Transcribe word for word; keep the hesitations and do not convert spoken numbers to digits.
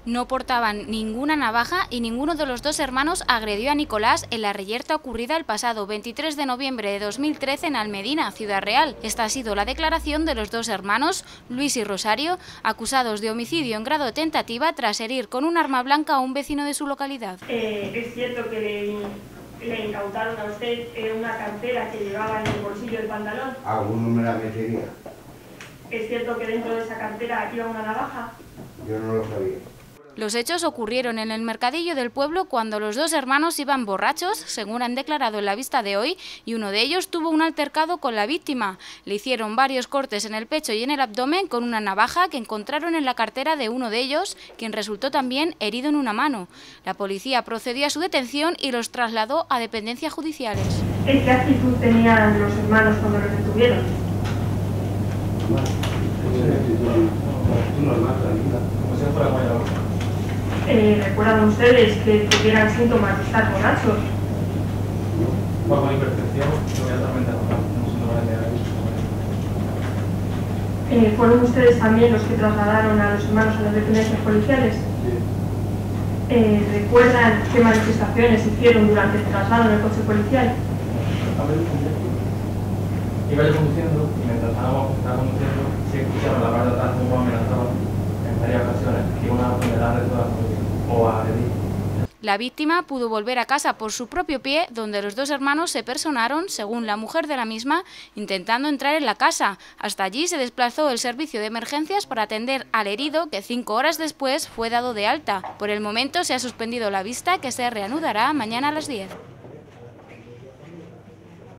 No portaban ninguna navaja y ninguno de los dos hermanos agredió a Nicolás en la reyerta ocurrida el pasado veintitrés de noviembre de dos mil trece en Almedina, Ciudad Real. Esta ha sido la declaración de los dos hermanos, Luis y Rosario, acusados de homicidio en grado de tentativa tras herir con un arma blanca a un vecino de su localidad. Eh, es cierto que le, le incautaron a usted eh, una cartera que llevaba en el bolsillo del pantalón. Alguno me la metería. Es cierto que dentro de esa cartera iba una navaja. Yo no lo sabía. Los hechos ocurrieron en el mercadillo del pueblo cuando los dos hermanos iban borrachos, según han declarado en la vista de hoy, y uno de ellos tuvo un altercado con la víctima. Le hicieron varios cortes en el pecho y en el abdomen con una navaja que encontraron en la cartera de uno de ellos, quien resultó también herido en una mano. La policía procedió a su detención y los trasladó a dependencias judiciales. ¿Qué actitud tenían los hermanos cuando los detuvieron? Eh, ¿Recuerdan ustedes que tuvieran síntomas de estar borrachos? Bajo hipertensión, inmediatamente eh, ¿Fueron ustedes también los que trasladaron a los hermanos a las dependencias policiales? Sí. Eh, ¿Recuerdan qué manifestaciones hicieron durante el traslado en el coche policial? Iba yo conduciendo y mientras estaba conduciendo, sí escucharon la parte de atrás como amenazaban en varias ocasiones que iban a apuñalar de todas o a agredir. La víctima pudo volver a casa por su propio pie, donde los dos hermanos se personaron, según la mujer de la misma, intentando entrar en la casa. Hasta allí se desplazó el servicio de emergencias para atender al herido, que cinco horas después fue dado de alta. Por el momento se ha suspendido la vista, que se reanudará mañana a las diez.